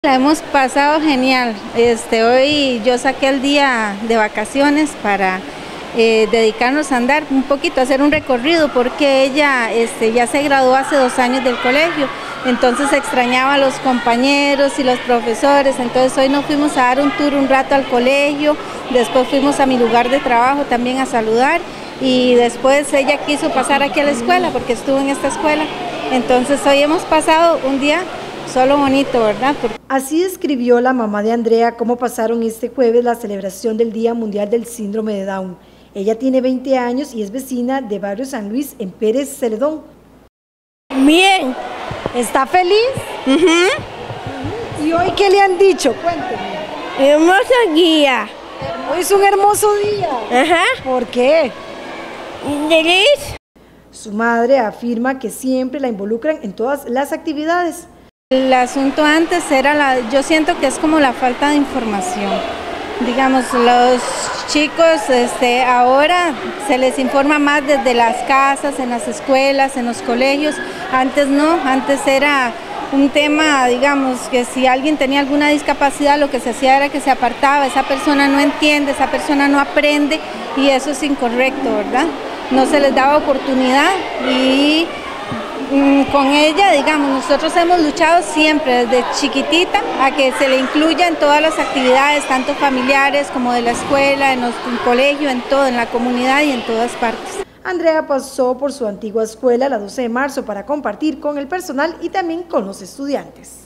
La hemos pasado genial. Hoy yo saqué el día de vacaciones para dedicarnos a andar un poquito, a hacer un recorrido, porque ella ya se graduó hace 2 años del colegio, entonces extrañaba a los compañeros y los profesores. Entonces hoy nos fuimos a dar un tour un rato al colegio, después fuimos a mi lugar de trabajo también a saludar, y después ella quiso pasar aquí a la escuela porque estuvo en esta escuela. Entonces hoy hemos pasado un día solo bonito, ¿verdad? Así describió la mamá de Andrea cómo pasaron este jueves la celebración del Día Mundial del Síndrome de Down. Ella tiene 20 años y es vecina de Barrio San Luis en Pérez Celedón. Bien. ¿Está feliz? ¿Y hoy qué le han dicho? Cuénteme. Hermoso día. Hoy es un hermoso día. ¿Por qué? ¿Feliz? Su madre afirma que siempre la involucran en todas las actividades. El asunto antes era yo siento que es como la falta de información. Digamos, los chicos ahora se les informa más desde las casas, en las escuelas, en los colegios. Antes no, antes era un tema, digamos, que si alguien tenía alguna discapacidad, lo que se hacía era que se apartaba, esa persona no entiende, esa persona no aprende, y eso es incorrecto, ¿verdad? No se les daba oportunidad, y con ella, digamos, nosotros hemos luchado siempre desde chiquitita a que se le incluya en todas las actividades, tanto familiares como de la escuela, en el colegio, en todo, en la comunidad y en todas partes. Andrea pasó por su antigua escuela la 12 de marzo para compartir con el personal y también con los estudiantes.